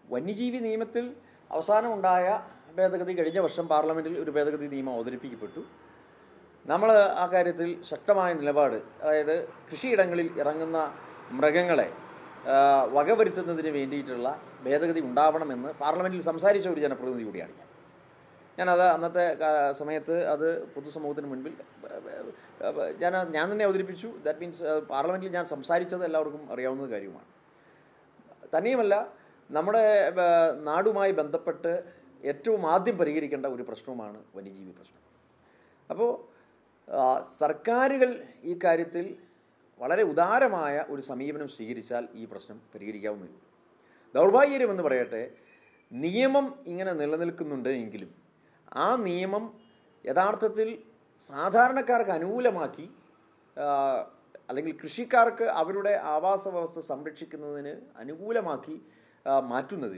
വന്യജീവി നിയമത്തിൽ അവസാനമുണ്ടായ ഭേദഗതി കഴിഞ്ഞ വർഷം പാർലമെൻറ്റിൽ ഒരു ഭേദഗതി നിയമം അവതരിപ്പിക്കപ്പെട്ടു. നമ്മൾ ആ കാര്യത്തിൽ ശക്തമായ നിലപാട്, അതായത് കൃഷിയിടങ്ങളിൽ ഇറങ്ങുന്ന മൃഗങ്ങളെ വകവരുത്തുന്നതിന് വേണ്ടിയിട്ടുള്ള ഭേദഗതി ഉണ്ടാവണമെന്ന് പാർലമെൻറ്റിൽ സംസാരിച്ച ഒരു ജനപ്രതിനിധി കൂടിയാണ് ഞാനത് അന്നത്തെ സമയത്ത് അത് പൊതുസമൂഹത്തിന് മുൻപിൽ ഞാൻ തന്നെ അവതരിപ്പിച്ചു. ദാറ്റ് മീൻസ് പാർലമെൻറ്റിൽ ഞാൻ സംസാരിച്ചത് എല്ലാവർക്കും അറിയാവുന്ന കാര്യമാണ്. തന്നെയുമല്ല, നമ്മുടെ നാടുമായി ബന്ധപ്പെട്ട് ഏറ്റവും ആദ്യം പരിഹരിക്കേണ്ട ഒരു പ്രശ്നവുമാണ് വന്യജീവി പ്രശ്നം. അപ്പോൾ സർക്കാരുകൾ ഈ കാര്യത്തിൽ വളരെ ഉദാരമായ ഒരു സമീപനം സ്വീകരിച്ചാൽ ഈ പ്രശ്നം പരിഹരിക്കാവുന്നതാണ്. ദൗർഭാഗ്യമെന്ന് പറയട്ടെ, നിയമം ഇങ്ങനെ നിലനിൽക്കുന്നുണ്ട് എങ്കിലും ആ നിയമം യഥാർത്ഥത്തിൽ സാധാരണക്കാർക്ക് അനുകൂലമാക്കി അല്ലെങ്കിൽ കൃഷിക്കാർക്ക് അവരുടെ ആവാസ വ്യവസ്ഥ സംരക്ഷിക്കുന്നതിന് അനുകൂലമാക്കി മാറ്റുന്നതിൽ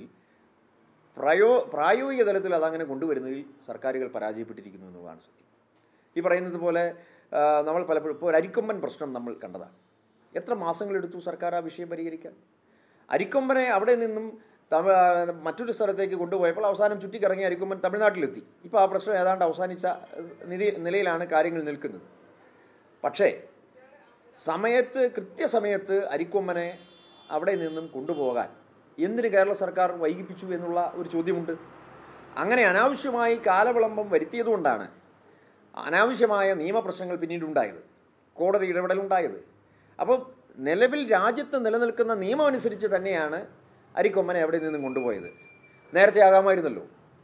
പ്രായോഗിക തലത്തിൽ അതങ്ങനെ കൊണ്ടുവരുന്നതിൽ സർക്കാരുകൾ പരാജയപ്പെട്ടിരിക്കുന്നു എന്നുള്ളതാണ് സത്യം. ഈ പറയുന്നത് പോലെ നമ്മൾ പലപ്പോഴും ഇപ്പോൾ ഒരു അരിക്കൊമ്പൻ പ്രശ്നം നമ്മൾ കണ്ടതാണ്. എത്ര മാസങ്ങളെടുത്തു സർക്കാർ ആ വിഷയം പരിഹരിക്കാൻ? അരിക്കൊമ്പനെ അവിടെ നിന്നും മറ്റൊരു സ്ഥലത്തേക്ക് കൊണ്ടുപോയപ്പോൾ അവസാനം ചുറ്റിക്കറങ്ങി അരിക്കൊമ്പൻ തമിഴ്നാട്ടിലെത്തി. ഇപ്പോൾ ആ പ്രശ്നം ഏതാണ്ട് അവസാനിച്ച നിലയിലാണ് കാര്യങ്ങൾ നിൽക്കുന്നത്. പക്ഷേ കൃത്യസമയത്ത് അരിക്കൊമ്പനെ അവിടെ നിന്നും കൊണ്ടുപോകാൻ എന്തിന് കേരള സർക്കാർ വൈകിപ്പിച്ചു എന്നുള്ള ഒരു ചോദ്യമുണ്ട്. അങ്ങനെ അനാവശ്യമായി കാലവിളംബം വരുത്തിയതുകൊണ്ടാണ് അനാവശ്യമായ നിയമപ്രശ്നങ്ങൾ പിന്നീടുണ്ടായത്, കോടതി ഇടപെടലുണ്ടായത്. അപ്പോൾ നിലവിൽ രാജ്യത്ത് നിലനിൽക്കുന്ന നിയമം അനുസരിച്ച് തന്നെയാണ് അരിക്കൊമ്പനെ അവിടെ നിന്നും കൊണ്ടുപോയത്. നേരത്തെ ആകാമായിരുന്നല്ലോ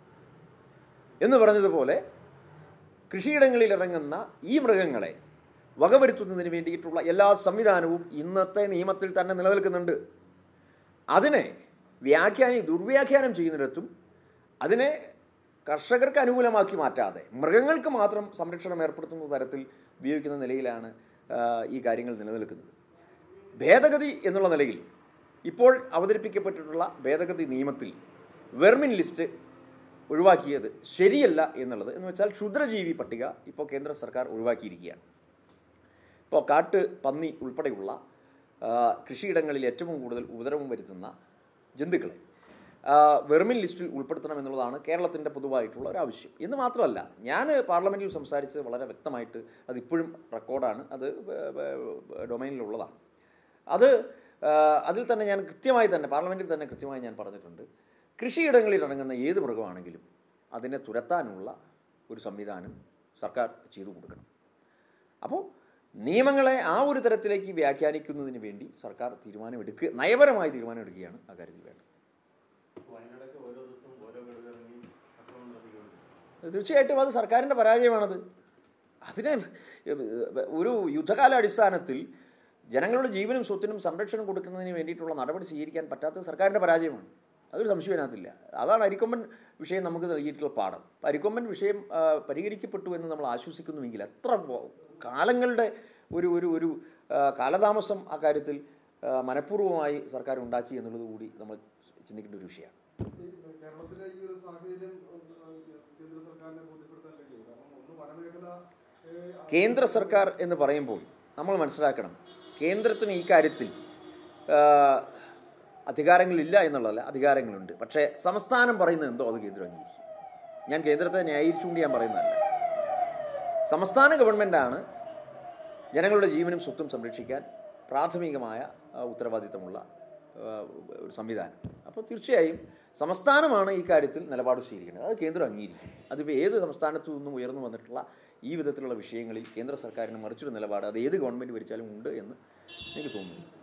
എന്ന് പറഞ്ഞതുപോലെ കൃഷിയിടങ്ങളിൽ ഇറങ്ങുന്ന ഈ മൃഗങ്ങളെ വകവരുത്തുന്നതിന് വേണ്ടിയിട്ടുള്ള എല്ലാ സംവിധാനവും ഇന്നത്തെ നിയമത്തിൽ തന്നെ നിലനിൽക്കുന്നുണ്ട്. അതിനെ ദുർവ്യാഖ്യാനം ചെയ്യുന്നിടത്തും അതിനെ കർഷകർക്ക് അനുകൂലമാക്കി മാറ്റാതെ മൃഗങ്ങൾക്ക് മാത്രം സംരക്ഷണം ഏർപ്പെടുത്തുന്ന തരത്തിൽ ഉപയോഗിക്കുന്ന നിലയിലാണ് ഈ കാര്യങ്ങൾ നിലനിൽക്കുന്നത്. ഭേദഗതി എന്നുള്ള നിലയിൽ ഇപ്പോൾ അവതരിപ്പിക്കപ്പെട്ടിട്ടുള്ള ഭേദഗതി നിയമത്തിൽ വെർമിൻ ലിസ്റ്റ് ഒഴിവാക്കിയത് ശരിയല്ല എന്നുള്ളത്. എന്ന് വെച്ചാൽ ക്ഷുദ്രജീവി പട്ടിക ഇപ്പോൾ കേന്ദ്ര സർക്കാർ ഒഴിവാക്കിയിരിക്കുകയാണ്. ഇപ്പോൾ കാട്ട് പന്നി ഉൾപ്പെടെയുള്ള കൃഷിയിടങ്ങളിൽ ഏറ്റവും കൂടുതൽ ഉപദ്രവം വരുത്തുന്ന ജന്തുക്കളെ വെർമിൻ ലിസ്റ്റിൽ ഉൾപ്പെടുത്തണമെന്നുള്ളതാണ് കേരളത്തിൻ്റെ പൊതുവായിട്ടുള്ള ഒരു ആവശ്യം. എന്ന് മാത്രമല്ല, ഞാൻ പാർലമെൻറ്റിൽ സംസാരിച്ചത് വളരെ വ്യക്തമായിട്ട്, അതിപ്പോഴും റെക്കോർഡാണ്, അത് ഡൊമൈനിലുള്ളതാണ്. അതിൽ തന്നെ ഞാൻ പാർലമെൻറ്റിൽ തന്നെ കൃത്യമായി ഞാൻ പറഞ്ഞിട്ടുണ്ട്, കൃഷിയിടങ്ങളിൽ ഇറങ്ങുന്ന ഏത് മൃഗമാണെങ്കിലും അതിനെ തുരത്താനുള്ള ഒരു സംവിധാനം സർക്കാർ ചെയ്തു കൊടുക്കണം. അപ്പോൾ നിയമങ്ങളെ ആ ഒരു തരത്തിലേക്ക് വ്യാഖ്യാനിക്കുന്നതിന് വേണ്ടി സർക്കാർ നയപരമായ തീരുമാനമെടുക്കുകയാണ് ആ കാര്യത്തിൽ വേണ്ടത്. തീർച്ചയായിട്ടും അത് സർക്കാരിൻ്റെ പരാജയമാണത്. അതിനെ ഒരു യുദ്ധകാലാടിസ്ഥാനത്തിൽ ജനങ്ങളുടെ ജീവനും സ്വത്തിനും സംരക്ഷണം കൊടുക്കുന്നതിന് വേണ്ടിയിട്ടുള്ള നടപടി സ്വീകരിക്കാൻ പറ്റാത്തത് സർക്കാരിൻ്റെ പരാജയമാണ്. അതൊരു സംശയത്തിനകത്തില്ല. അതാണ് അരിക്കൊമ്പൻ വിഷയം നമുക്ക് നൽകിയിട്ടുള്ള പാഠം. അരിക്കൊമ്പൻ വിഷയം പരിഹരിക്കപ്പെട്ടു എന്ന് നമ്മൾ ആശ്വസിക്കുന്നുവെങ്കിൽ എത്ര കാലങ്ങളുടെ ഒരു കാലതാമസം ആ കാര്യത്തിൽ മനഃപൂർവ്വമായി സർക്കാർ ഉണ്ടാക്കി എന്നുള്ളത് കൂടി നമ്മൾ ചിന്തിക്കേണ്ട ഒരു വിഷയമാണ്. കേന്ദ്ര സർക്കാർ എന്ന് പറയുമ്പോൾ നമ്മൾ മനസ്സിലാക്കണം, കേന്ദ്രത്തിന് ഈ കാര്യത്തിൽ അധികാരങ്ങളില്ല എന്നുള്ളതല്ല, അധികാരങ്ങളുണ്ട്. പക്ഷേ സംസ്ഥാനം പറയുന്നത് എന്തോ അത് കേന്ദ്രം അംഗീകരിക്കും. ഞാൻ കേന്ദ്രത്തെ ന്യായീകരിച്ചുകൊണ്ട് ഞാൻ പറയുന്നതല്ല. സംസ്ഥാന ഗവൺമെൻറ്റാണ് ജനങ്ങളുടെ ജീവനും സ്വത്തും സംരക്ഷിക്കാൻ പ്രാഥമികമായ ഉത്തരവാദിത്തമുള്ള ഒരു സംവിധാനം. അപ്പോൾ തീർച്ചയായും സംസ്ഥാനമാണ് ഈ കാര്യത്തിൽ നിലപാട് സ്വീകരിക്കേണ്ടത്. അത് കേന്ദ്രം അംഗീകരിക്കും. അതിപ്പോൾ ഏത് സംസ്ഥാനത്തു നിന്നും ഉയർന്നു വന്നിട്ടുള്ള ഈ വിധത്തിലുള്ള വിഷയങ്ങളിൽ കേന്ദ്ര സർക്കാരിന് മറിച്ചൊരു നിലപാട് അത് ഏത് ഗവൺമെൻറ് ഭരിച്ചാലും ഉണ്ട് എന്ന് എനിക്ക് തോന്നുന്നു.